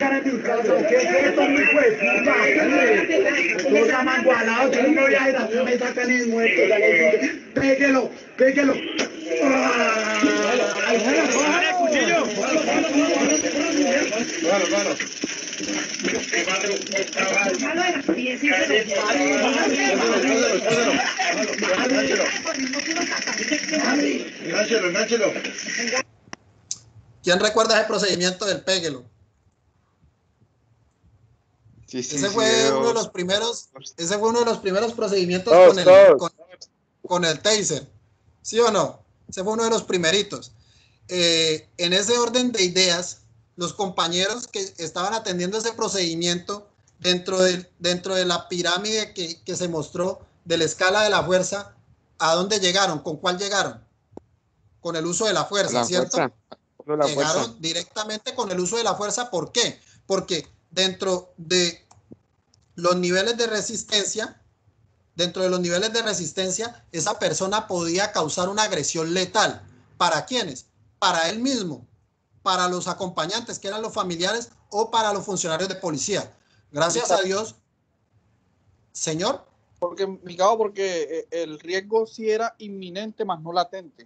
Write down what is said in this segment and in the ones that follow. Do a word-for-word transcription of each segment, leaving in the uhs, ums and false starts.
Péguelo, péguelo. ¡Cuchillo! Claro, claro. Enganchelo, enganchelo. ¿Quién recuerda ese procedimiento del péguelo? Sí, sí, ese sí, fue yo... uno de los primeros, ese fue uno de los primeros procedimientos todos, con, el, todos. con, con el taser, ¿sí o no? Ese fue uno de los primeritos. Eh, en ese orden de ideas, los compañeros que estaban atendiendo ese procedimiento dentro de, dentro de la pirámide que, que se mostró de la escala de la fuerza, ¿a dónde llegaron? ¿Con cuál llegaron? Con el uso de la fuerza, La ¿cierto? fuerza. La Llegaron fuerza. directamente con el uso de la fuerza. ¿Por qué? Porque dentro de los niveles de resistencia, dentro de los niveles de resistencia, esa persona podía causar una agresión letal. ¿Para quiénes? Para él mismo, para los acompañantes, que eran los familiares, o para los funcionarios de policía. Gracias a Dios, señor. Porque, mi cabo, porque el riesgo sí era inminente, más no latente.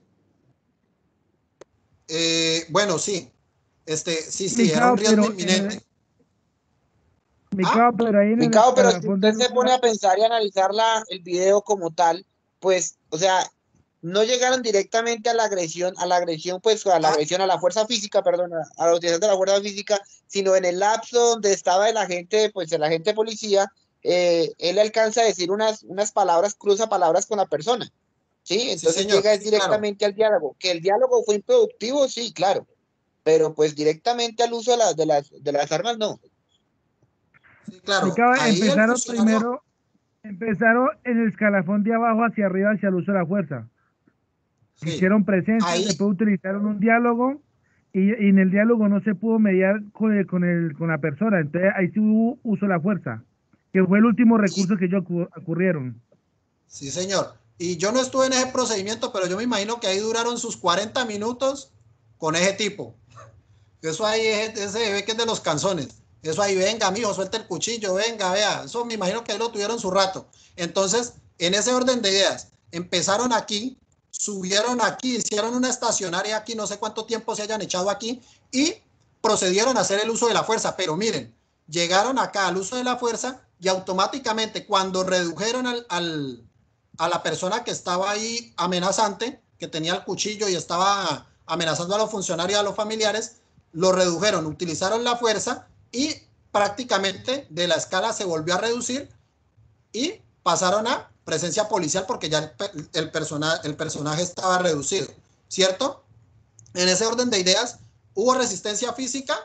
Eh, bueno, sí. Este, sí, sí, Mi era cabo, un riesgo pero, inminente. eh, Mi ¿Ah? cabo, pero ahí en Mi el cabo, pero si escalafón usted del se uso- pone a pensar y analizar la, el video como tal, pues, o sea, no llegaron directamente a la agresión, a la agresión, pues, a la Ah. agresión, a la fuerza física, perdón, a, a la utilización de la fuerza física, sino en el lapso donde estaba el agente, pues, el agente de policía, eh, él alcanza a decir unas, unas palabras, cruza palabras con la persona, ¿sí? Entonces señor, llega sí, directamente al diálogo. Que el diálogo fue improductivo, sí, claro, pero pues directamente al uso de, las de, las, de las armas, no. Sí, claro. Mi cabo, Ahí el empezaron funcionario... primero, empezaron en el escalafón de abajo hacia arriba, hacia el uso de la fuerza. Sí. Hicieron presencia, Ahí, después utilizaron un diálogo y, y en el diálogo no se pudo mediar con, el, con, el, con la persona. Entonces ahí sí hubo uso de la fuerza, que fue el último recurso que ellos ocurrieron. sí, señor. Y yo no estuve en ese procedimiento, pero yo me imagino que ahí duraron sus cuarenta minutos con ese tipo. Eso ahí es, ese ve que es de los canzones. Eso ahí, venga, mijo, suelta el cuchillo, venga, vea. Eso me imagino que ahí lo tuvieron su rato. Entonces, en ese orden de ideas, empezaron aquí, subieron aquí, hicieron una estacionaria aquí, no sé cuánto tiempo se hayan echado aquí, y procedieron a hacer el uso de la fuerza. Pero miren, llegaron acá al uso de la fuerza y automáticamente cuando redujeron al, al, a la persona que estaba ahí amenazante, que tenía el cuchillo y estaba amenazando a los funcionarios y a los familiares, lo redujeron, utilizaron la fuerza y prácticamente de la escala se volvió a reducir y pasaron a presencia policial porque ya el, el, persona, el personaje estaba reducido, ¿cierto? En ese orden de ideas, ¿hubo resistencia física?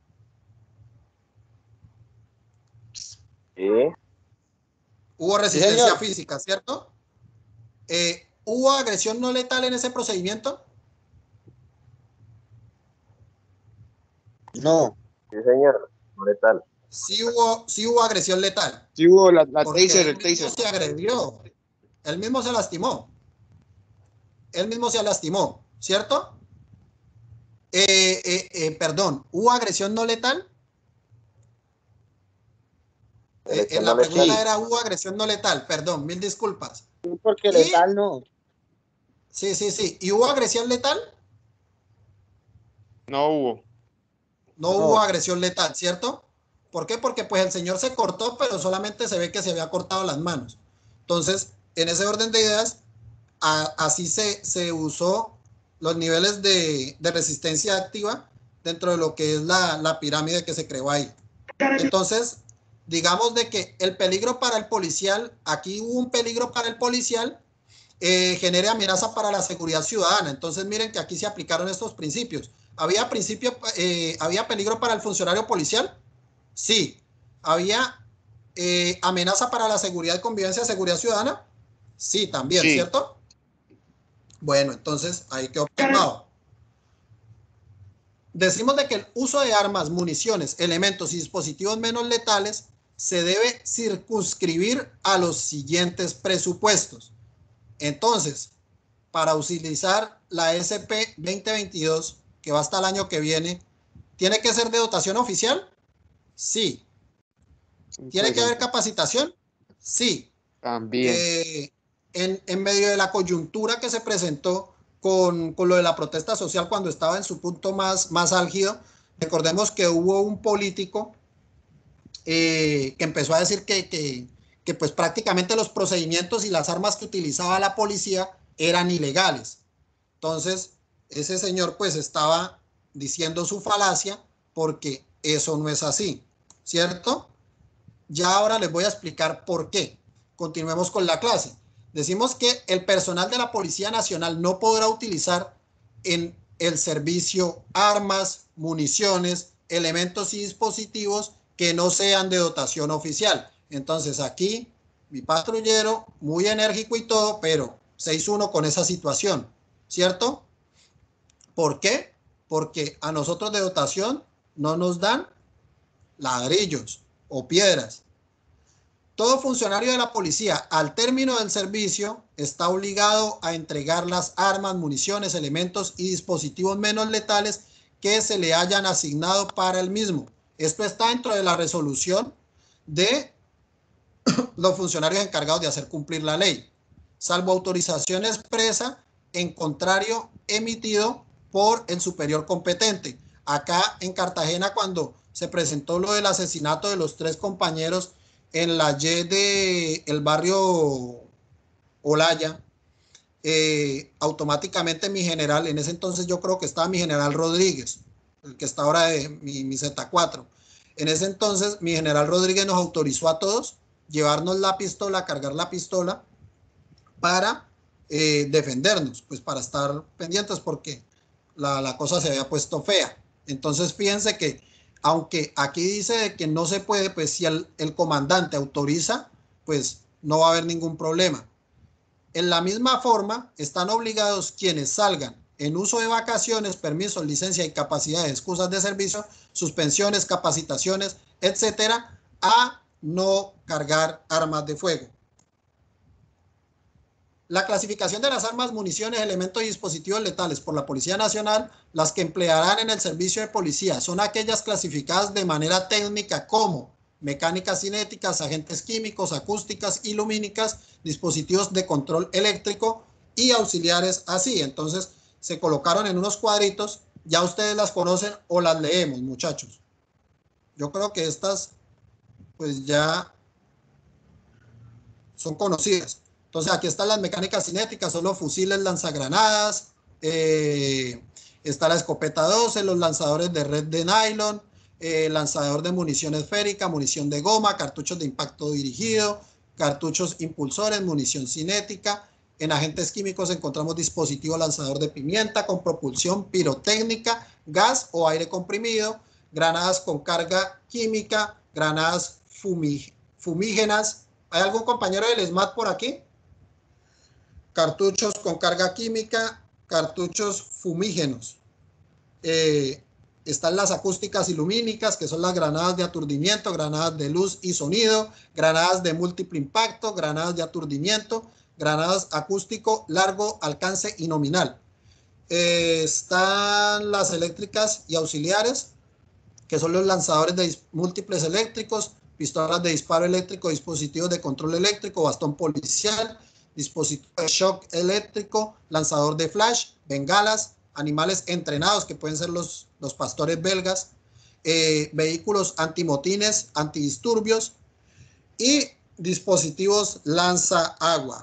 Sí. Hubo resistencia Sí, señor. física, ¿cierto? Eh, ¿Hubo agresión no letal en ese procedimiento? No. Sí, señor. No letal. Sí hubo, sí hubo agresión letal. Sí hubo la, la Porque taser, él el mismo taser. se agredió. Él mismo se lastimó. Él mismo se lastimó, ¿cierto? Eh, eh, eh, perdón, ¿hubo agresión no letal? Eh, en la no letal. pregunta era, ¿hubo agresión no letal? Perdón, mil disculpas. Sí, porque Y, letal no. sí, sí, sí. ¿Y hubo agresión letal? No hubo. No, No. hubo agresión letal, ¿cierto? ¿Por qué? Porque pues el señor se cortó, pero solamente se ve que se había cortado las manos. Entonces, en ese orden de ideas, a, así se, se usó los niveles de, de resistencia activa dentro de lo que es la, la pirámide que se creó ahí. Entonces, digamos de que el peligro para el policial, aquí hubo un peligro para el policial, eh, genere amenaza para la seguridad ciudadana. Entonces, miren que aquí se aplicaron estos principios. ¿Había, principio, eh, ¿había peligro para el funcionario policial? Sí. ¿Había eh, amenaza para la seguridad y convivencia de seguridad ciudadana? Sí, también, Sí. ¿cierto? Bueno, entonces ahí quedó plasmado. Decimos de que el uso de armas, municiones, elementos y dispositivos menos letales se debe circunscribir a los siguientes presupuestos. Entonces, para utilizar la S P veinte veintidós, que va hasta el año que viene, ¿tiene que ser de dotación oficial? Sí. ¿Tiene que haber capacitación? Sí. También. Eh, en, en medio de la coyuntura que se presentó con, con lo de la protesta social cuando estaba en su punto más, más álgido, recordemos que hubo un político eh, que empezó a decir que, que, que pues prácticamente los procedimientos y las armas que utilizaba la policía eran ilegales. Entonces, ese señor pues estaba diciendo su falacia porque eso no es así, ¿cierto? Ya ahora les voy a explicar por qué. Continuemos con la clase. Decimos que el personal de la Policía Nacional no podrá utilizar en el servicio armas, municiones, elementos y dispositivos que no sean de dotación oficial. Entonces aquí mi patrullero, muy enérgico y todo, pero seis uno con esa situación, ¿cierto? ¿Por qué? Porque a nosotros de dotación no nos dan ladrillos o piedras. Todo funcionario de la policía al término del servicio está obligado a entregar las armas, municiones, elementos y dispositivos menos letales que se le hayan asignado para el mismo. Esto está dentro de la resolución de los funcionarios encargados de hacer cumplir la ley, salvo autorización expresa en contrario emitido por el superior competente. Acá en Cartagena, cuando se presentó lo del asesinato de los tres compañeros en la Y de el barrio Olaya, eh, automáticamente mi general, en ese entonces yo creo que estaba mi general Rodríguez, el que está ahora de mi, mi Z cuatro. En ese entonces mi general Rodríguez nos autorizó a todos llevarnos la pistola, cargar la pistola para eh, defendernos, pues para estar pendientes porque la, la cosa se había puesto fea. Entonces fíjense que aunque aquí dice de que no se puede, pues si el, el comandante autoriza, pues no va a haber ningún problema. En la misma forma, están obligados quienes salgan en uso de vacaciones, permisos, licencia, incapacidades, excusas de servicio, suspensiones, capacitaciones, etcétera, a no cargar armas de fuego. La clasificación de las armas, municiones, elementos y dispositivos letales por la Policía Nacional, las que emplearán en el servicio de policía, son aquellas clasificadas de manera técnica como mecánicas cinéticas, agentes químicos, acústicas y lumínicas, dispositivos de control eléctrico y auxiliares así. Entonces, se colocaron en unos cuadritos, ya ustedes las conocen o las leemos, muchachos. Yo creo que estas, pues ya son conocidas. Entonces aquí están las mecánicas cinéticas, son los fusiles lanzagranadas, eh, está la escopeta doce, los lanzadores de red de nylon, eh, lanzador de munición esférica, munición de goma, cartuchos de impacto dirigido, cartuchos impulsores, munición cinética. En agentes químicos encontramos dispositivo lanzador de pimienta con propulsión pirotécnica, gas o aire comprimido, granadas con carga química, granadas fumig- fumígenas. ¿Hay algún compañero del S M A T por aquí? Cartuchos con carga química, cartuchos fumígenos. Eh, están las acústicas y lumínicas, que son las granadas de aturdimiento, granadas de luz y sonido, granadas de múltiple impacto, granadas de aturdimiento, granadas acústico, largo alcance y nominal. Eh, están las eléctricas y auxiliares, que son los lanzadores de múltiples eléctricos, pistolas de disparo eléctrico, dispositivos de control eléctrico, bastón policial, dispositivo de shock eléctrico, lanzador de flash, bengalas, animales entrenados, que pueden ser los, los pastores belgas, eh, vehículos antimotines, antidisturbios y dispositivos lanza agua.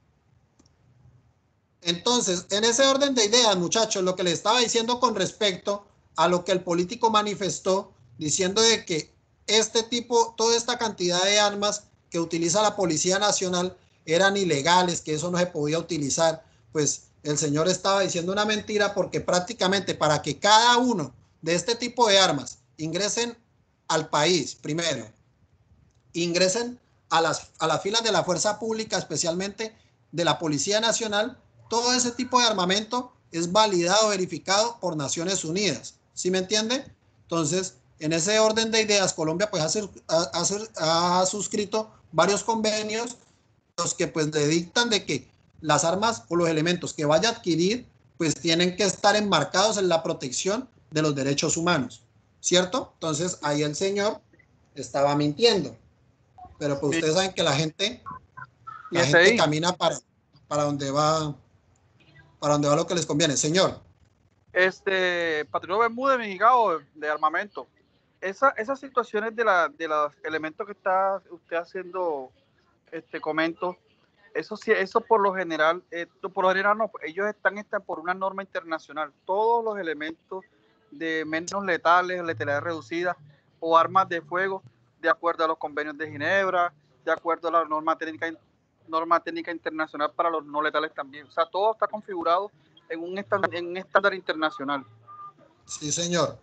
Entonces, en ese orden de ideas, muchachos, lo que les estaba diciendo con respecto a lo que el político manifestó, diciendo de que este tipo, toda esta cantidad de armas que utiliza la Policía Nacional eran ilegales, que eso no se podía utilizar, pues el señor estaba diciendo una mentira, porque prácticamente para que cada uno de este tipo de armas ingresen al país, primero, ingresen a las, a las filas de la fuerza pública, especialmente de la Policía Nacional, todo ese tipo de armamento es validado, verificado por Naciones Unidas. ¿Sí me entiende? Entonces, en ese orden de ideas, Colombia pues ha, ha, ha suscrito varios convenios, los que pues le dictan de que las armas o los elementos que vaya a adquirir pues tienen que estar enmarcados en la protección de los derechos humanos, ¿cierto? Entonces ahí el señor estaba mintiendo. Pero pues Sí. ustedes saben que la gente, Y la ese gente ahí. camina para, para donde va, para donde va lo que les conviene. Señor, Este, Patricio Bermúdez, Mexicano de armamento. Esa, esas situaciones de, la, de los elementos que está usted haciendo, este comento, eso sí, eso por lo general, eh, por lo general no, ellos están, están por una norma internacional. Todos los elementos de menos letales, letalidad reducida o armas de fuego, de acuerdo a los convenios de Ginebra, de acuerdo a la norma técnica, norma técnica internacional para los no letales también. O sea, todo está configurado en un estándar, en un estándar internacional. sí, señor.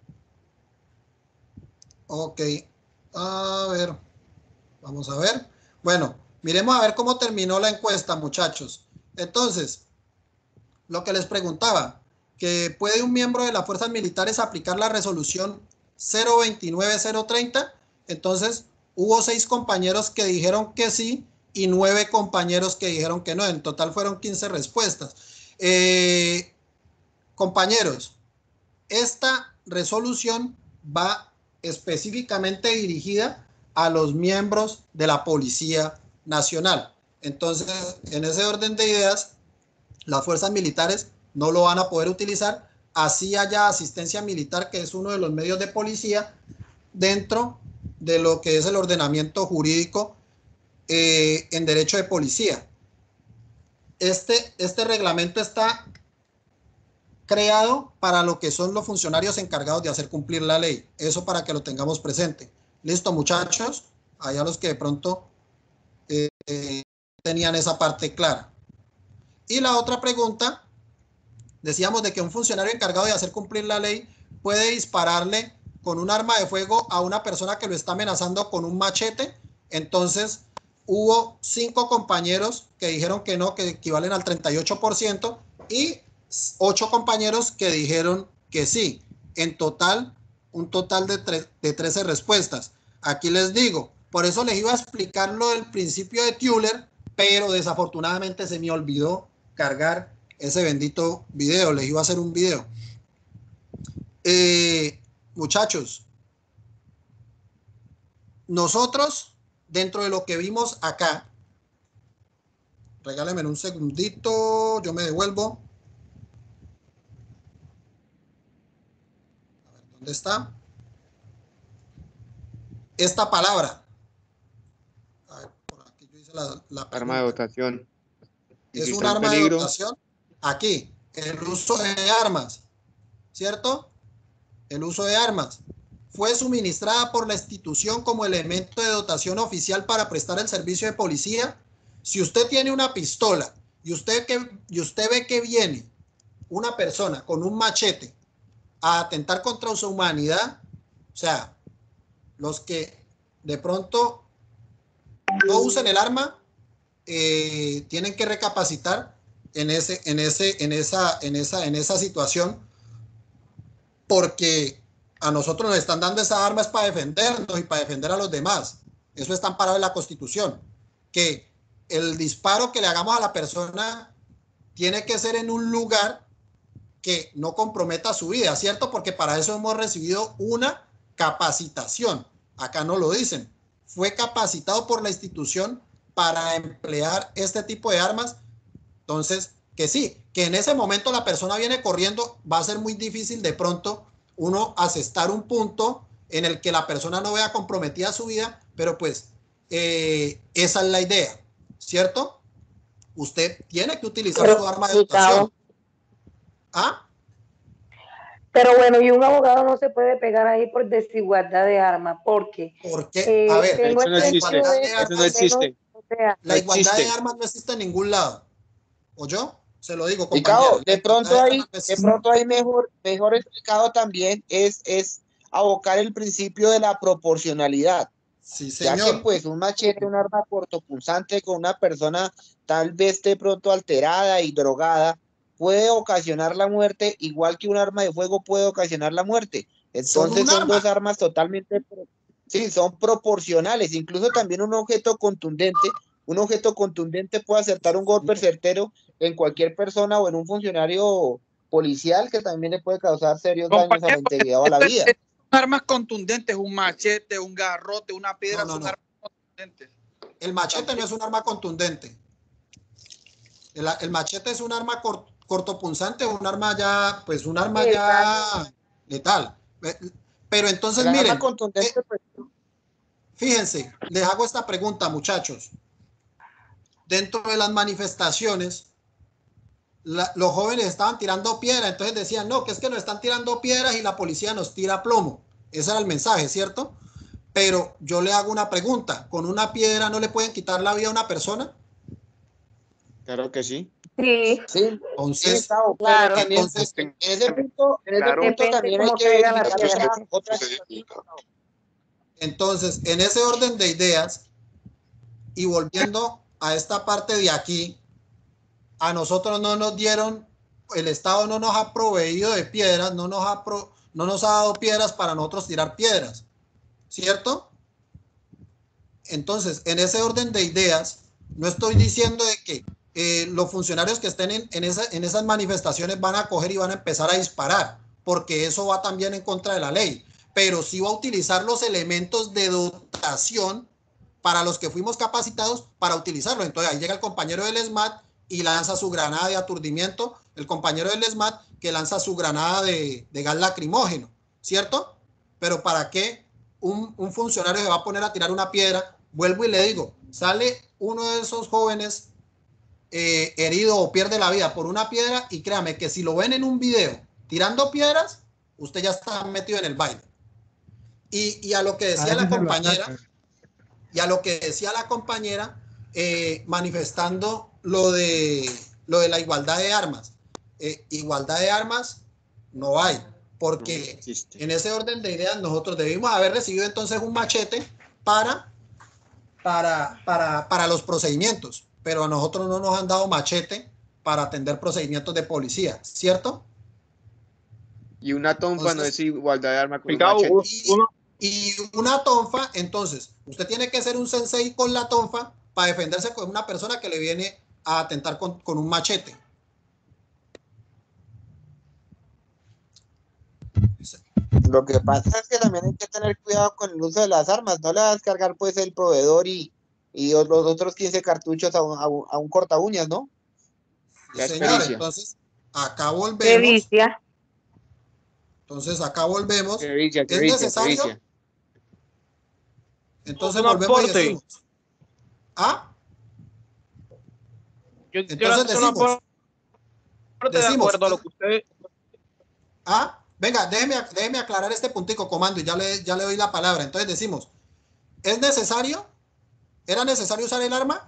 Ok. A ver. Vamos a ver. Bueno, miremos a ver cómo terminó la encuesta, muchachos. Entonces, lo que les preguntaba, que puede un miembro de las fuerzas militares aplicar la resolución cero veintinueve cero treinta. Entonces, hubo seis compañeros que dijeron que sí y nueve compañeros que dijeron que no. En total fueron quince respuestas. Eh, compañeros, esta resolución va específicamente dirigida a los miembros de la Policía Nacional. Entonces, en ese orden de ideas, las fuerzas militares no lo van a poder utilizar, así haya asistencia militar, que es uno de los medios de policía, dentro de lo que es el ordenamiento jurídico eh, en derecho de policía. Este, este reglamento está creado para lo que son los funcionarios encargados de hacer cumplir la ley. Eso para que lo tengamos presente. Listo, muchachos, allá los que de pronto eh, eh, tenían esa parte clara. Y la otra pregunta, decíamos de que un funcionario encargado de hacer cumplir la ley puede dispararle con un arma de fuego a una persona que lo está amenazando con un machete. Entonces, hubo cinco compañeros que dijeron que no, que equivalen al treinta y ocho por ciento, y ocho compañeros que dijeron que sí. En total, un total de, de trece respuestas. Aquí les digo, por eso les iba a explicar lo del principio de Tueller, pero desafortunadamente se me olvidó cargar ese bendito video. Les iba a hacer un video. Eh, muchachos, nosotros, dentro de lo que vimos acá, regálenme un segundito, yo me devuelvo. A ver, ¿dónde está? Esta palabra. A ver, por aquí yo hice la, la Arma de dotación. Es Si un está en arma de peligro, dotación. Aquí, el uso de armas, ¿cierto? El uso de armas. Fue suministrada por la institución como elemento de dotación oficial para prestar el servicio de policía. Si usted tiene una pistola y usted, que, y usted ve que viene una persona con un machete a atentar contra su humanidad, o sea, los que de pronto no usen el arma, eh, tienen que recapacitar en ese, en ese, en esa, en esa, en esa situación, porque a nosotros nos están dando esas armas para defendernos y para defender a los demás. Eso está amparado en la Constitución, que el disparo que le hagamos a la persona tiene que ser en un lugar que no comprometa su vida, ¿cierto? Porque para eso hemos recibido una capacitación. Acá no lo dicen. Fue capacitado por la institución para emplear este tipo de armas. Entonces, que sí, que en ese momento la persona viene corriendo, va a ser muy difícil de pronto uno asestar un punto en el que la persona no vea comprometida su vida, pero pues eh, esa es la idea, ¿cierto? Usted tiene que utilizar Pero, su arma de dotación. ¿Ah? Pero bueno, y un abogado no se puede pegar ahí por desigualdad de armas, porque Porque, eh, a ver, tengo eso no existe, entendido de que eso no al existe. menos, o sea, la no igualdad existe. de armas no existe en ningún lado. ¿O yo? Se lo digo, Y compañero. Cabo, La de igualdad pronto armas hay, no de existe. pronto hay mejor, mejor explicado también es, es abocar el principio de la proporcionalidad. Sí, Ya que señor. pues un machete, un arma cortopunzante con una persona tal vez de pronto alterada y drogada puede ocasionar la muerte, igual que un arma de fuego puede ocasionar la muerte. Son Entonces un son arma. dos armas totalmente, pro- sí, son proporcionales. Incluso también un objeto contundente, un objeto contundente puede acertar un golpe certero en cualquier persona o en un funcionario policial que también le puede causar serios daños a la Compañero, integridad o a la vida. armas contundentes, un machete, un garrote, una piedra, No, no, son no. armas contundentes. El machete no es un arma contundente. El, el machete es un arma cor, cortopunzante, un arma ya, pues un arma ya letal. Pero entonces, El miren, arma contundente, eh, pues, fíjense, les hago esta pregunta, muchachos. Dentro de las manifestaciones, la, los jóvenes estaban tirando piedra, entonces decían, no, que es que nos están tirando piedras y la policía nos tira plomo. Ese era el mensaje, ¿cierto? Pero yo le hago una pregunta, ¿con una piedra no le pueden quitar la vida a una persona? Claro que sí. Sí, sí, sí, Entonces, Gustavo, pero claro. también, entonces, en ese punto, en ese Claro. punto Depende también hay cómo que caiga la verificar piedra. otra- otra situación. entonces, en ese orden de ideas, y volviendo a esta parte de aquí, a nosotros no nos dieron, el Estado no nos ha proveído de piedras, no nos ha, pro, no nos ha dado piedras para nosotros tirar piedras, ¿cierto? Entonces, en ese orden de ideas, no estoy diciendo de que eh, los funcionarios que estén en, en, esa, en esas manifestaciones van a coger y van a empezar a disparar, porque eso va también en contra de la ley, pero sí va a utilizar los elementos de dotación para los que fuimos capacitados para utilizarlo. Entonces ahí llega el compañero del ESMAD y lanza su granada de aturdimiento, el compañero del ESMAD que lanza su granada de, de gas lacrimógeno, ¿cierto? Pero ¿para qué un, un funcionario se va a poner a tirar una piedra? Vuelvo y le digo, sale uno de esos jóvenes eh, herido o pierde la vida por una piedra y créame que si lo ven en un video tirando piedras, usted ya está metido en el baile. Y, y a lo que decía la compañera, y a lo que decía la compañera, eh, manifestando lo de, lo de la igualdad de armas. Eh, igualdad de armas no hay, porque No en ese orden de ideas nosotros debimos haber recibido entonces un machete para, para, para, para los procedimientos, pero a nosotros no nos han dado machete para atender procedimientos de policía, ¿cierto? Y una tonfa no Entonces, es igualdad de arma con un Picado, machete. y, y una tonfa, entonces, usted tiene que ser un sensei con la tonfa para defenderse con una persona que le viene a atentar con, con un machete. Lo que pasa es que también hay que tener cuidado con el uso de las armas. No le vas a cargar pues el proveedor y, y los otros quince cartuchos a un, a un, a un corta uñas, ¿no? Ya es Señor, pericia. entonces, acá volvemos. Pericia. Entonces, acá volvemos. Pericia, ¿Es pericia, necesario? pericia. Entonces, Un volvemos y aporte. decimos. ¿Ah? Yo Entonces quiero hacer decimos, una parte de decimos, acuerdo a lo que usted. Ah, venga, déjeme, déjeme aclarar este puntico, comando, y ya le, ya le doy la palabra. Entonces decimos, ¿es necesario? ¿Era necesario usar el arma?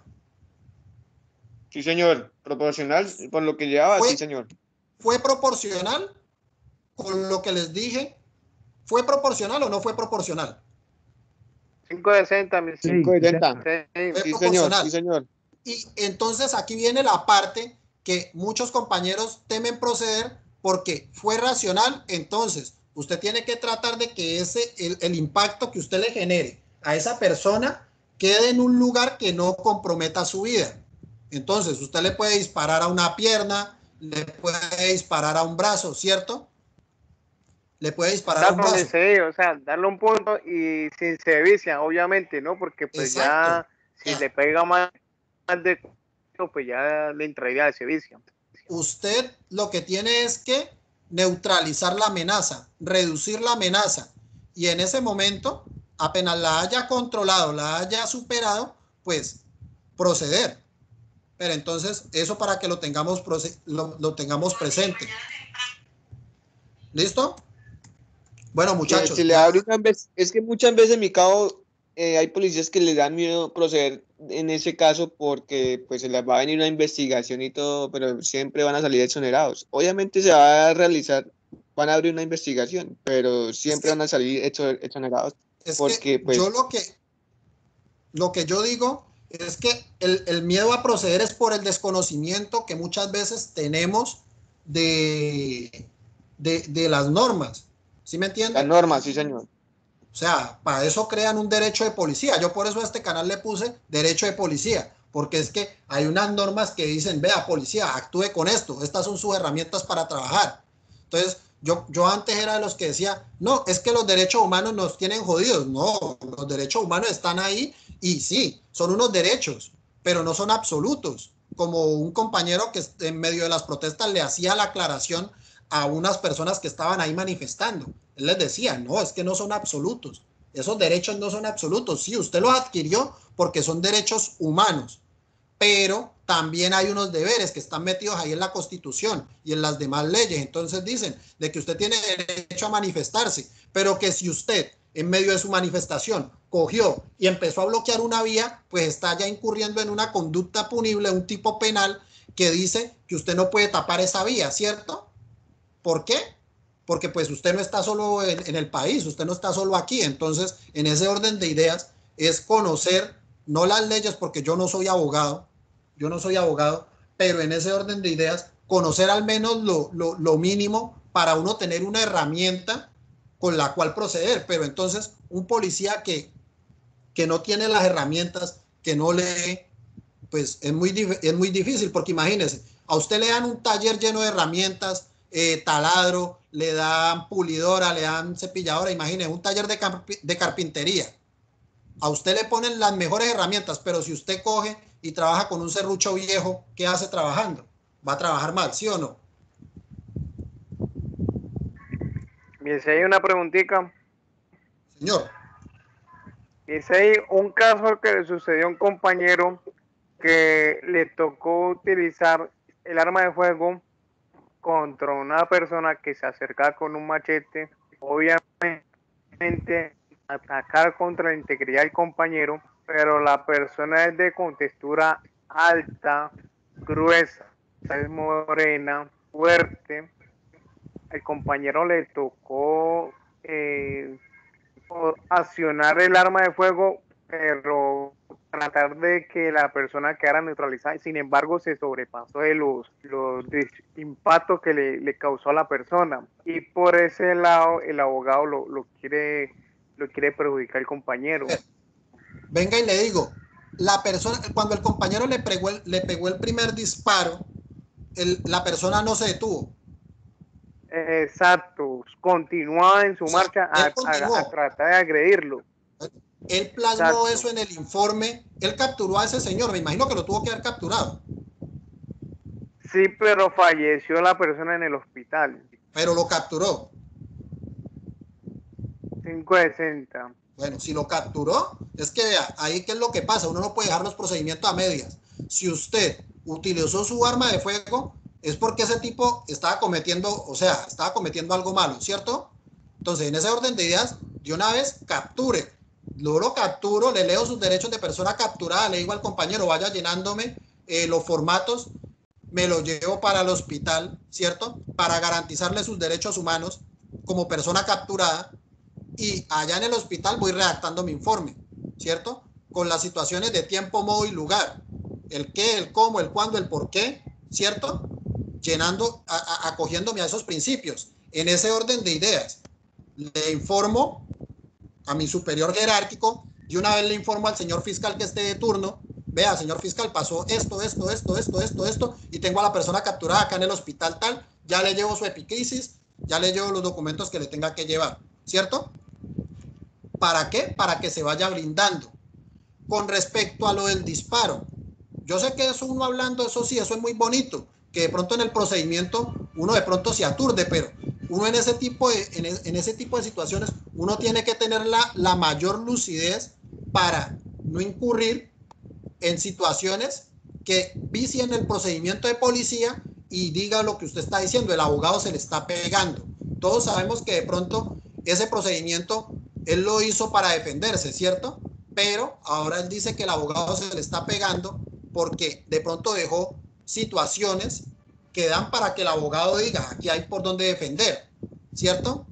Sí, señor. Proporcional por lo que llevaba, Fue- sí, señor. ¿Fue proporcional con lo que les dije? ¿Fue proporcional o no fue proporcional? cinco de sesenta, mi Sí, cinco de sí, setenta. Fue Sí, señor, proporcional. sí, señor. Y entonces aquí viene la parte que muchos compañeros temen proceder porque fue racional. Entonces, usted tiene que tratar de que ese, el, el impacto que usted le genere a esa persona quede en un lugar que no comprometa su vida. Entonces, usted le puede disparar a una pierna, le puede disparar a un brazo, ¿cierto? Le puede disparar a un brazo. Sí, o sea, darle un punto y sin sevicia, obviamente, ¿no? Porque pues Exacto. ya, si Ya. le pega más de pues ya le entraría de sevicia. Usted lo que tiene es que neutralizar la amenaza, reducir la amenaza. Y en ese momento, apenas la haya controlado, la haya superado, pues proceder. Pero entonces, eso para que lo tengamos, lo, lo tengamos presente. ¿Listo? Bueno, muchachos. Se, se le abre una vez, es que muchas veces, mi cabo, eh, hay policías que les dan miedo proceder en ese caso porque pues se les va a venir una investigación y todo, pero siempre van a salir exonerados. Obviamente se va a realizar, van a abrir una investigación, pero siempre Es que, van a salir exonerados. Es porque, que pues, yo lo que, lo que yo digo es que el, el miedo a proceder es por el desconocimiento que muchas veces tenemos de, de, de las normas. ¿Sí me entienden? Las normas, sí, señor. O sea, para eso crean un derecho de policía. Yo por eso a este canal le puse derecho de policía, porque es que hay unas normas que dicen, vea, policía, actúe con esto. Estas son sus herramientas para trabajar. Entonces, Yo, yo antes era de los que decía, no, es que los derechos humanos nos tienen jodidos. No, los derechos humanos están ahí y sí, son unos derechos, pero no son absolutos. Como un compañero que en medio de las protestas le hacía la aclaración a unas personas que estaban ahí manifestando. Él les decía, no, es que no son absolutos. Esos derechos no son absolutos. Sí, usted los adquirió porque son derechos humanos, pero también hay unos deberes que están metidos ahí en la Constitución y en las demás leyes. Entonces dicen de que usted tiene derecho a manifestarse, pero que si usted en medio de su manifestación cogió y empezó a bloquear una vía, pues está ya incurriendo en una conducta punible, un tipo penal que dice que usted no puede tapar esa vía, ¿cierto? ¿Por qué? Porque pues usted no está solo en, en el país, usted no está solo aquí. Entonces, en ese orden de ideas es conocer, no las leyes, porque yo no soy abogado, yo no soy abogado, pero en ese orden de ideas, conocer al menos lo, lo, lo mínimo para uno tener una herramienta con la cual proceder. Pero entonces, un policía que, que no tiene las herramientas, que no lee, pues es muy, es muy difícil, porque imagínense, a usted le dan un taller lleno de herramientas, eh, taladro, le dan pulidora, le dan cepilladora, imagínense, un taller de, de carpintería. A usted le ponen las mejores herramientas, pero si usted coge y trabaja con un serrucho viejo, ¿qué hace trabajando? Va a trabajar mal, ¿sí o no? Bien, si hay una preguntita. Señor. Y si hay un caso que le sucedió a un compañero que le tocó utilizar el arma de fuego contra una persona que se acercaba con un machete, obviamente atacar contra la integridad del compañero, pero la persona es de contextura alta, gruesa, es morena, fuerte. El compañero le tocó eh, accionar el arma de fuego, pero tratar de que la persona quedara neutralizada. Sin embargo, se sobrepasó de los, los impactos que le, le causó a la persona. Y por ese lado, el abogado lo, lo, quiere, lo quiere perjudicar al compañero. Venga y le digo, la persona, cuando el compañero le pegó el, le pegó el primer disparo, el, la persona no se detuvo. Exacto, continuaba en su o sea, marcha a, a, a tratar de agredirlo. Él plasmó Exacto. eso en el informe, él capturó a ese señor, me imagino que lo tuvo que haber capturado. Sí, pero falleció la persona en el hospital. Pero lo capturó. cinco sesenta. Bueno, si lo capturó, es que vea, ahí qué es lo que pasa, uno no puede dejar los procedimientos a medias. Si usted utilizó su arma de fuego, es porque ese tipo estaba cometiendo, o sea, estaba cometiendo algo malo, ¿cierto? Entonces, en ese orden de ideas, de una vez, capture. Luego lo capturo, le leo sus derechos de persona capturada, le digo al compañero, vaya llenándome eh, los formatos, me lo llevo para el hospital, ¿cierto? Para garantizarle sus derechos humanos como persona capturada, y allá en el hospital voy redactando mi informe, ¿cierto? Con las situaciones de tiempo, modo y lugar, el qué, el cómo, el cuándo, el por qué, ¿cierto? Llenando, a, a, acogiéndome a esos principios. En ese orden de ideas, le informo a mi superior jerárquico, y una vez le informo al señor fiscal que esté de turno, vea, señor fiscal, pasó esto, esto, esto, esto, esto, esto, y tengo a la persona capturada acá en el hospital tal, ya le llevo su epicrisis, ya le llevo los documentos que le tenga que llevar, ¿cierto? ¿Para qué? Para que se vaya blindando. Con respecto a lo del disparo, yo sé que eso uno hablando, eso sí, eso es muy bonito, que de pronto en el procedimiento uno de pronto se aturde, pero uno en ese tipo de, en, en ese tipo de situaciones, uno tiene que tener la, la mayor lucidez para no incurrir en situaciones que vicien el procedimiento de policía y diga lo que usted está diciendo, el abogado se le está pegando. Todos sabemos que de pronto ese procedimiento él lo hizo para defenderse, ¿cierto? Pero ahora él dice que el abogado se le está pegando porque de pronto dejó situaciones que dan para que el abogado diga, aquí hay por dónde defender, ¿cierto?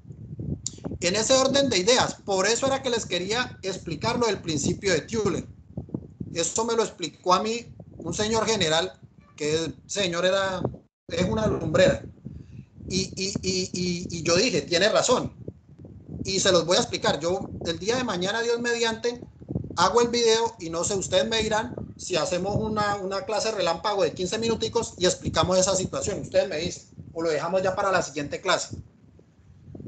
En ese orden de ideas, por eso era que les quería explicar lo del principio de Tuller. Eso me lo explicó a mí un señor general, que el señor era, es una lumbrera. Y, y, y, y, y yo dije, tiene razón. Y se los voy a explicar. Yo, el día de mañana, Dios mediante, hago el video y no sé, ustedes me dirán si hacemos una, una clase relámpago de quince minuticos y explicamos esa situación. Ustedes me dicen, o lo dejamos ya para la siguiente clase.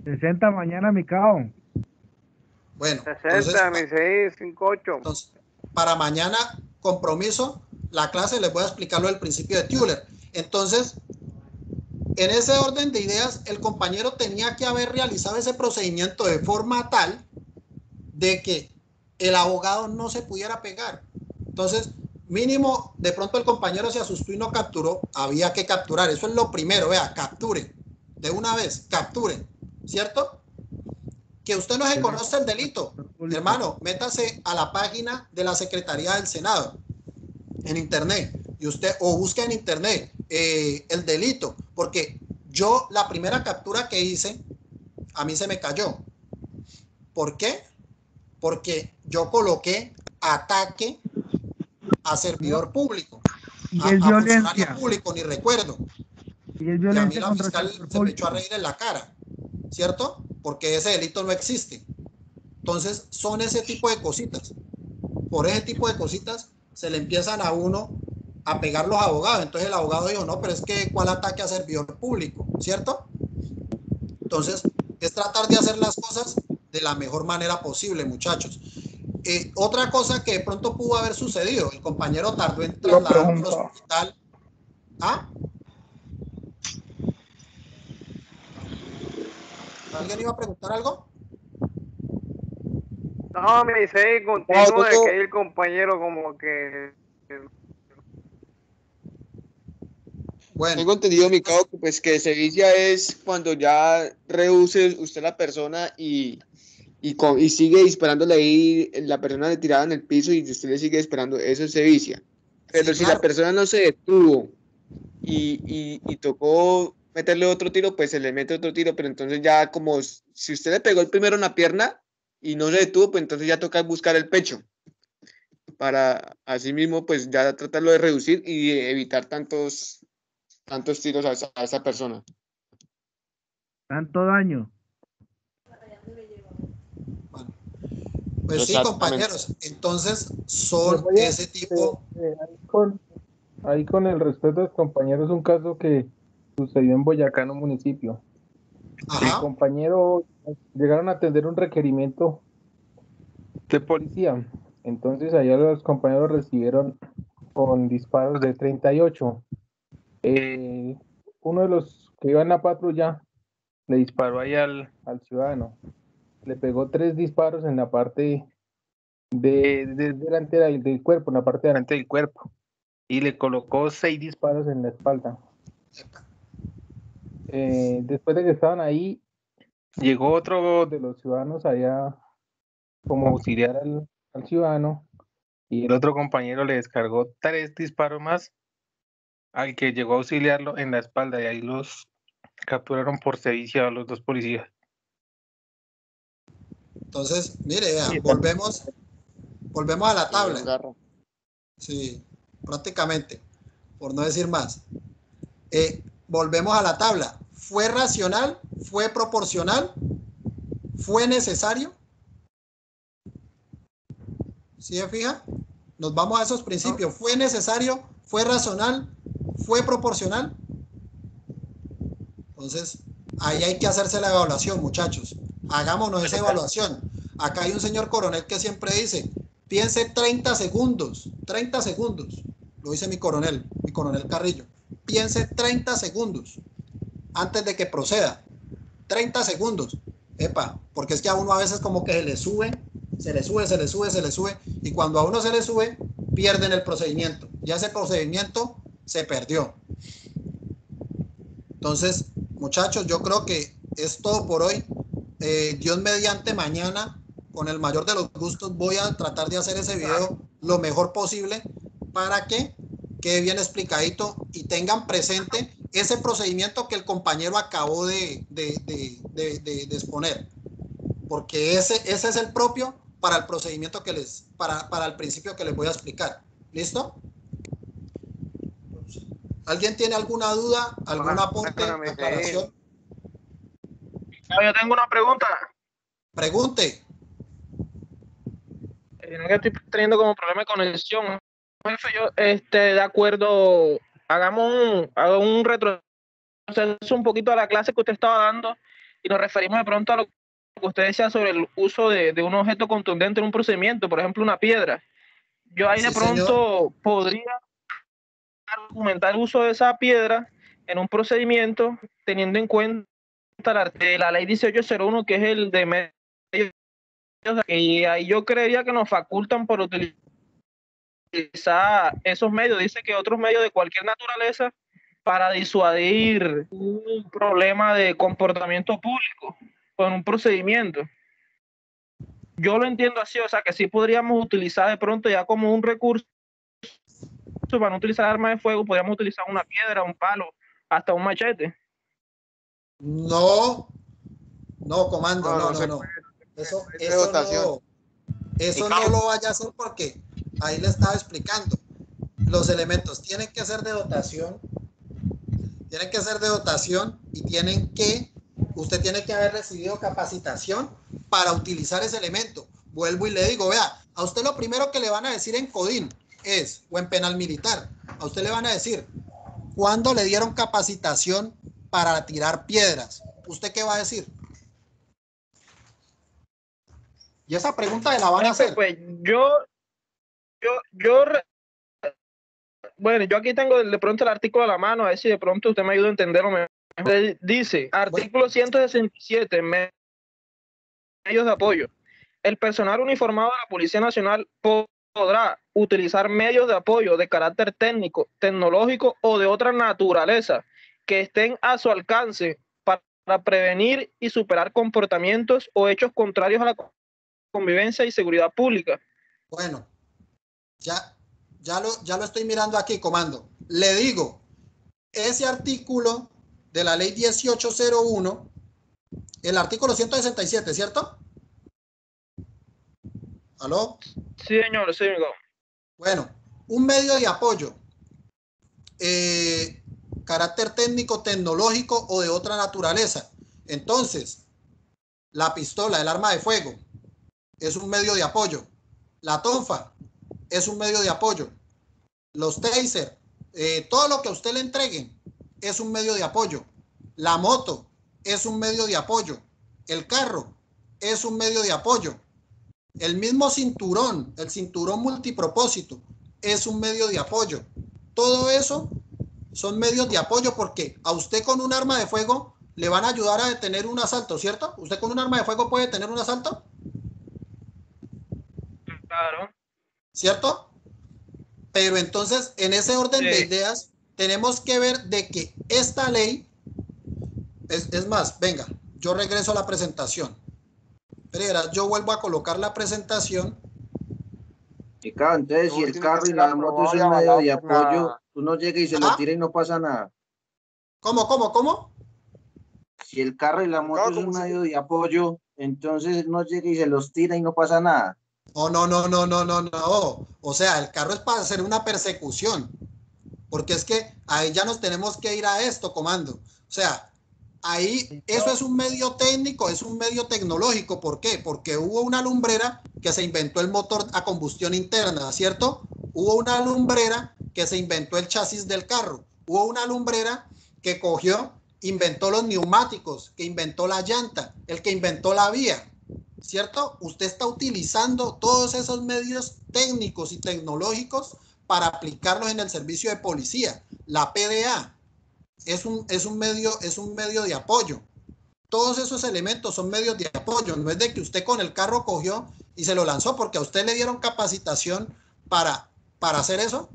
sesenta mañana, mi cao. Bueno, sesenta, mi entonces, seis, cinco, ocho. entonces, para mañana, compromiso, la clase les voy a explicar lo del principio de Teuler. Entonces, en ese orden de ideas, el compañero tenía que haber realizado ese procedimiento de forma tal de que el abogado no se pudiera pegar. Entonces, mínimo, de pronto el compañero se asustó y no capturó, había que capturar. Eso es lo primero, vea, capture. De una vez, capture, ¿cierto? Que usted no se conoce el delito, hermano, métase a la página de la Secretaría del Senado en internet y usted o busque en internet eh, el delito, porque yo la primera captura que hice a mí se me cayó. ¿Por qué? Porque yo coloqué ataque a servidor público, Y a, es a funcionario violencia. público, ni recuerdo. Y es Y a mí violencia la contra el fiscal sector se me echó a público. reír en la cara, ¿cierto? Porque ese delito no existe. Entonces, son ese tipo de cositas. Por ese tipo de cositas se le empiezan a uno a pegar los abogados. Entonces el abogado dijo, no, pero es que ¿cuál ataque a servidor público? ¿Cierto? Entonces, es tratar de hacer las cosas de la mejor manera posible, muchachos. Eh, otra cosa que de pronto pudo haber sucedido, el compañero tardó en trasladarlo al hospital. ¿Ah? ¿Alguien iba a preguntar algo? No, mi seis, No, continúa, no, que ahí el compañero como que... Bueno, tengo entendido, mi cabo, que pues que se vicia es cuando ya reduce usted la persona y, y, con, y sigue disparándole ahí, la persona le tirada en el piso y usted le sigue disparando, eso se vicia. Pero sí, si la claro. persona no se detuvo y, y, y tocó meterle otro tiro, pues se le mete otro tiro, pero entonces ya como si usted le pegó el primero en la pierna y no se detuvo, pues entonces ya toca buscar el pecho para así mismo pues ya tratarlo de reducir y evitar tantos tantos tiros a esa, a esa persona. Tanto daño. Bueno, pues sí, Exactamente. compañeros, entonces Le son voy a- ese tipo. eh, eh, ahí, con, ahí con el respeto de los compañeros, un caso que sucedió en Boyacá, en un municipio. El Ajá. compañero llegaron a atender un requerimiento de policía. Entonces allá los compañeros recibieron con disparos de treinta y ocho. Eh, uno de los que iba en la patrulla le disparó ahí al, al ciudadano. Le pegó tres disparos en la parte de, de- delantera del, del cuerpo, en la parte delante del cuerpo. Y le colocó seis disparos en la espalda. Eh, después de que estaban ahí, llegó otro de los ciudadanos allá como auxiliar al, al ciudadano y el otro compañero le descargó tres disparos más al que llegó a auxiliarlo en la espalda y ahí los capturaron por sevicia a los dos policías. Entonces, mire, vea, Sí, volvemos, volvemos a la Le dieron tabla. garra. Sí, prácticamente, por no decir más. Eh, volvemos a la tabla. ¿Fue racional? ¿Fue proporcional? ¿Fue necesario? ¿Sí se fija? Nos vamos a esos principios. ¿Fue necesario? ¿Fue racional? ¿Fue proporcional? Entonces, ahí hay que hacerse la evaluación, muchachos. Hagámonos esa evaluación. Acá hay un señor coronel que siempre dice, piense treinta segundos, treinta segundos. Lo dice mi coronel, mi coronel Carrillo. Piense treinta segundos antes de que proceda. treinta segundos. Epa, porque es que a uno a veces como que se le sube, se le sube, se le sube, se le sube, y cuando a uno se le sube, pierden el procedimiento. Ya ese procedimiento se perdió. Entonces, muchachos, yo creo que es todo por hoy. Eh, Dios mediante, mañana, con el mayor de los gustos, voy a tratar de hacer ese video lo mejor posible para que quede bien explicadito y tengan presente ese procedimiento que el compañero acabó de, de, de, de, de, de exponer, porque ese, ese es el propio para el procedimiento que les, para, para el principio que les voy a explicar. ¿Listo? ¿Alguien tiene alguna duda, algún aporte, Bueno, mi seis. aclaración? Yo tengo una pregunta. Pregunte. Eh, no que estoy teniendo como problema de conexión. Jefe, yo, este, de acuerdo, hagamos un, haga un retroceso un poquito a la clase que usted estaba dando y nos referimos de pronto a lo que usted decía sobre el uso de, de un objeto contundente en un procedimiento, por ejemplo, una piedra. Yo ahí Sí, de pronto señor. podría argumentar el uso de esa piedra en un procedimiento teniendo en cuenta la, la ley dieciocho cero uno, que es el de medios, y ahí yo creería que nos facultan por utilizar esos medios. Dice que otros medios de cualquier naturaleza para disuadir un problema de comportamiento público o en un procedimiento. Yo lo entiendo así, o sea que sí podríamos utilizar de pronto ya como un recurso para no utilizar armas de fuego, podríamos utilizar una piedra, un palo, hasta un machete. No, no, comando, No, no, no no, se no. puede, Eso, De eso votación. no, eso no lo vaya a hacer porque ahí le estaba explicando. Los elementos tienen que ser de dotación, tienen que ser de dotación y tienen que, usted tiene que haber recibido capacitación para utilizar ese elemento. Vuelvo y le digo, vea, a usted lo primero que le van a decir en CODIN es, o en penal militar, a usted le van a decir, ¿cuándo le dieron capacitación para tirar piedras? ¿Usted qué va a decir? Y esa pregunta la van a hacer. Pues yo, yo, yo, bueno, yo aquí tengo de pronto el artículo a la mano, a ver si de pronto usted me ayuda a entenderlo mejor. Dice, artículo ciento sesenta y siete, medios de apoyo. El personal uniformado de la Policía Nacional podrá utilizar medios de apoyo de carácter técnico, tecnológico o de otra naturaleza que estén a su alcance para prevenir y superar comportamientos o hechos contrarios a la convivencia y seguridad pública. Bueno, ya, ya, lo, ya lo estoy mirando aquí, comando. Le digo, ese artículo de la ley dieciocho cero uno, el artículo ciento sesenta y siete, ¿cierto? ¿Aló? Sí, señor, sí, amigo. Bueno, un medio de apoyo, eh, carácter técnico, tecnológico o de otra naturaleza. Entonces, la pistola, el arma de fuego, es un medio de apoyo. La tonfa es un medio de apoyo. Los taser, eh, todo lo que a usted le entreguen es un medio de apoyo. La moto es un medio de apoyo. El carro es un medio de apoyo. El mismo cinturón, el cinturón multipropósito, es un medio de apoyo. Todo eso son medios de apoyo porque a usted con un arma de fuego le van a ayudar a detener un asalto, ¿cierto? ¿Usted con un arma de fuego puede detener un asalto? Claro. ¿Cierto? Pero entonces, en ese orden Sí. de ideas, tenemos que ver de que esta ley, es, es más, venga, yo regreso a la presentación. Pero yo vuelvo a colocar la presentación. Y claro, entonces Todo si el tiene que carro y ser la aprobado moto es y un medio avalado de por la- apoyo, tú no llegas y se lo ¿Ah? tiras y no pasa nada. ¿Cómo, cómo, cómo? Si el carro y la moto es un medio de apoyo, entonces no llega y se los tira y no pasa nada. No, no, no, no, no, no, no. O sea, el carro es para hacer una persecución. Porque es que ahí ya nos tenemos que ir a esto, comando. O sea, ahí eso es un medio técnico, es un medio tecnológico. ¿Por qué? Porque hubo una lumbrera que se inventó el motor a combustión interna, ¿cierto? Hubo una lumbrera que se inventó el chasis del carro. Hubo una lumbrera que cogió, inventó los neumáticos, que inventó la llanta, el que inventó la vía, ¿cierto? Usted está utilizando todos esos medios técnicos y tecnológicos para aplicarlos en el servicio de policía. La P D A es un, es un medio, es un medio de apoyo. Todos esos elementos son medios de apoyo. No es de que usted con el carro cogió y se lo lanzó porque a usted le dieron capacitación para, para hacer eso.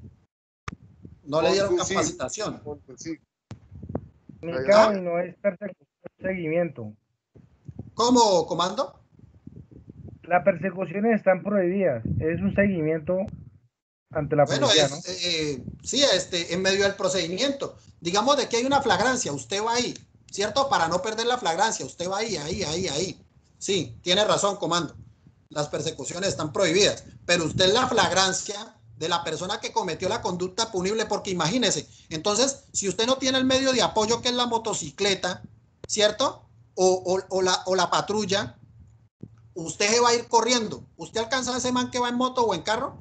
No le dieron Conducir. capacitación. Conducir. Comunicado y no es persecución, es seguimiento. ¿Cómo, comando? Las persecuciones están prohibidas. Es un seguimiento ante la Bueno, policía, es, ¿no? eh, sí, este, en medio del procedimiento. Digamos de que hay una flagrancia, usted va ahí, ¿cierto? Para no perder la flagrancia, usted va ahí, ahí, ahí, ahí. Sí, tiene razón, comando. Las persecuciones están prohibidas, pero usted es la flagrancia de la persona que cometió la conducta punible, porque imagínese, entonces, si usted no tiene el medio de apoyo que es la motocicleta, ¿cierto? O, o, o, la, o la patrulla, usted se va a ir corriendo. ¿Usted alcanza a ese man que va en moto o en carro?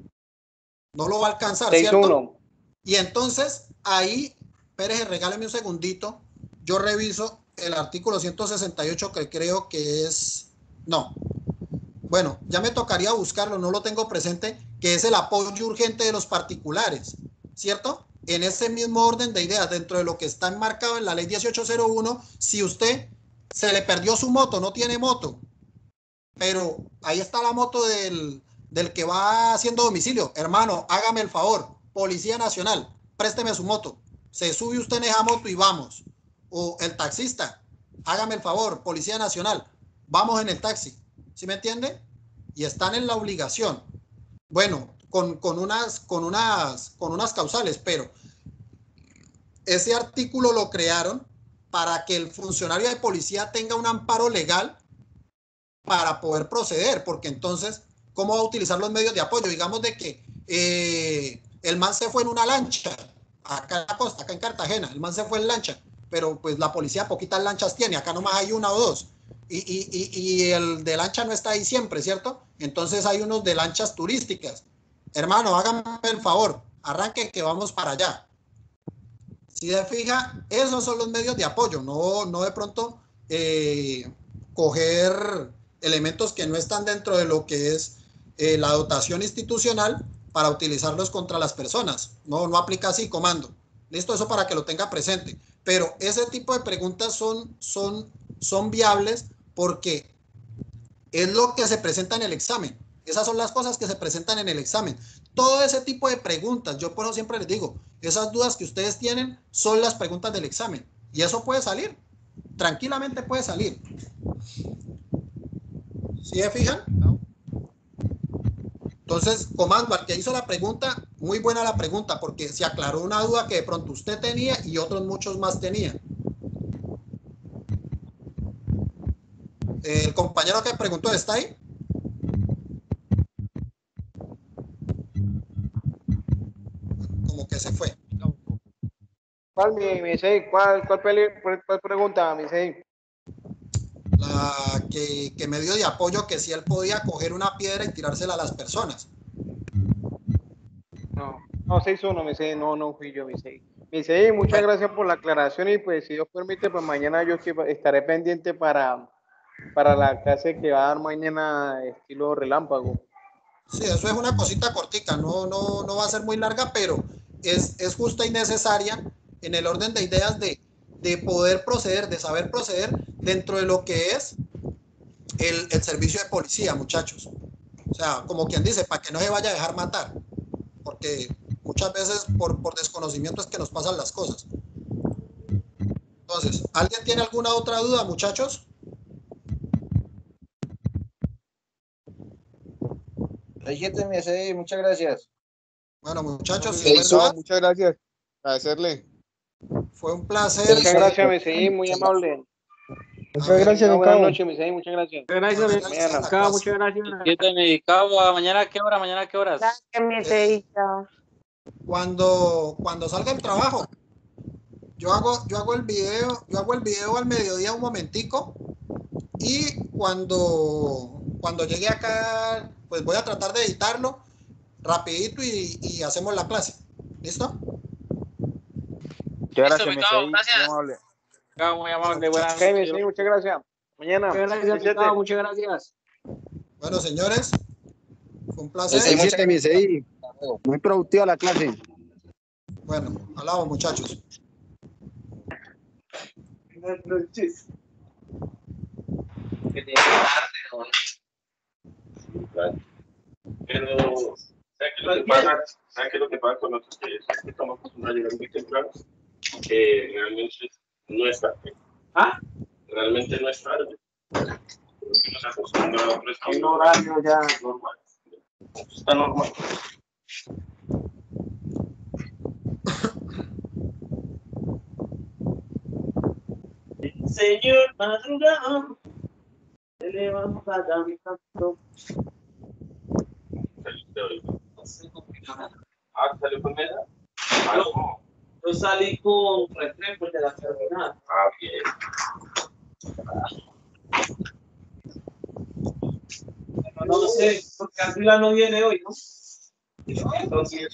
No lo va a alcanzar, ¿cierto? Y entonces, ahí, Pérez, regáleme un segundito, yo reviso el artículo ciento sesenta y ocho, que creo que es, no, bueno, ya me tocaría buscarlo, no lo tengo presente, que es el apoyo urgente de los particulares, ¿cierto? En ese mismo orden de ideas, dentro de lo que está enmarcado en la ley dieciocho cero uno, si usted se le perdió su moto, no tiene moto, pero ahí está la moto del, del que va haciendo domicilio, hermano, hágame el favor, Policía Nacional, présteme su moto, se sube usted en esa moto y vamos. O el taxista, hágame el favor, Policía Nacional, vamos en el taxi, ¿sí me entiende? Y están en la obligación, bueno, con, con, unas, con, unas, con unas causales, pero ese artículo lo crearon para que el funcionario de policía tenga un amparo legal para poder proceder, porque entonces, ¿cómo va a utilizar los medios de apoyo? Digamos de que eh, el man se fue en una lancha, acá en la costa, acá en Cartagena, el man se fue en lancha, pero pues la policía poquitas lanchas tiene, acá nomás hay una o dos, y, y, y, y el de lancha no está ahí siempre, ¿cierto? Entonces hay unos de lanchas turísticas. Hermano, hágame el favor, arranque que vamos para allá. Si se fija, esos son los medios de apoyo, no, no de pronto eh, coger elementos que no están dentro de lo que es eh, la dotación institucional para utilizarlos contra las personas. No, no aplica así, comando. Listo, eso para que lo tenga presente. Pero ese tipo de preguntas son, son, son viables porque es lo que se presenta en el examen. Esas son las cosas que se presentan en el examen. Todo ese tipo de preguntas, yo por eso siempre les digo, esas dudas que ustedes tienen son las preguntas del examen. Y eso puede salir. Tranquilamente puede salir. ¿Sí se fijan? Entonces, comando, al que hizo la pregunta, muy buena la pregunta, porque se aclaró una duda que de pronto usted tenía y otros muchos más tenían. El compañero que preguntó, ¿está ahí? Como que se fue. ¿Cuál, mi, mi seis? ¿Cuál, cuál, peli, cuál pregunta, mi seis? La que, que me dio de apoyo, que si él podía coger una piedra y tirársela a las personas. No, no, seis uno, mi seis, no, no fui yo, mi seis. Mi seis, muchas bueno. gracias por la aclaración y pues si Dios permite, pues mañana yo estaré pendiente para, para la clase que va a dar mañana estilo relámpago. Sí, eso es una cosita cortica, no, no, no va a ser muy larga, pero es, es justa y necesaria en el orden de ideas de, de poder proceder, de saber proceder dentro de lo que es el, el servicio de policía, muchachos. O sea, como quien dice, para que no se vaya a dejar matar, porque muchas veces por, por desconocimiento es que nos pasan las cosas. Entonces, ¿alguien tiene alguna otra duda, muchachos? Regente, mi ese, muchas gracias. Bueno, muchachos, sí, eso, muchas gracias. Agradecerle. Fue un placer. Muchas gracias, mi señor, muy amable. Muchas gracias, buenas noches, mi señor, muchas gracias. Muchas gracias, mañana. Muchas gracias. Siete medicado, mañana a qué hora, mañana a qué horas. Gracias, mi señor. Cuando, cuando salga el trabajo, yo hago, yo hago el video, yo hago el video al mediodía un momentico y cuando, cuando llegue acá, pues voy a tratar de editarlo rapidito y, y hacemos la clase. ¿Listo? Muchas gracias, Listo, mi gracias. Muy amable. Muy amable, buenas okay, noches. Sí, muchas gracias. Mañana. Muchas gracias, Picado, muchas gracias. Bueno, señores, fue un placer. Sí, muchas gracias. Muy productiva la clase. Bueno, hablamos, muchachos. Buenas noches. Que tiene tarde hoy. Pero, ¿sabes qué es lo que pasa? ¿Sabes qué es lo que pasa con nosotros? Que estamos acostumbrados a llegar muy temprano, que realmente no es tarde. ¿Ah? Realmente no es tarde. Porque nos acostumbra a otro estilo. Un horario ya normal. Está normal. El señor madrugado se levanta cantando. Ah, ¿salió con ella? Ah, no. Yo salí con refresco de la terminal. Ah, bien. No, no sé, porque Andrea no viene hoy, ¿no? Entonces,